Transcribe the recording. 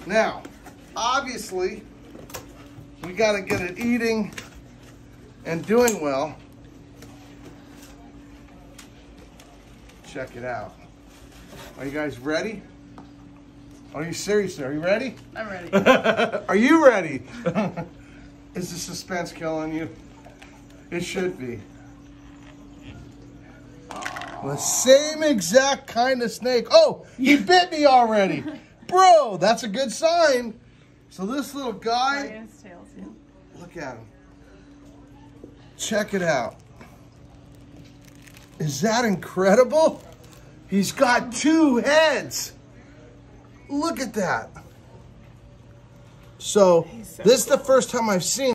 Now, obviously, we got to get it eating and doing well. Check it out. Are you guys ready? Are you serious? Are you ready? I'm ready. Are you ready? Is the suspense killing you? It should be. The same exact kind of snake. Oh, he bit me already. Bro, that's a good sign. So this little guy, look at him. Check it out. Is that incredible? He's got 2 heads. Look at that. So this is the first time I've seen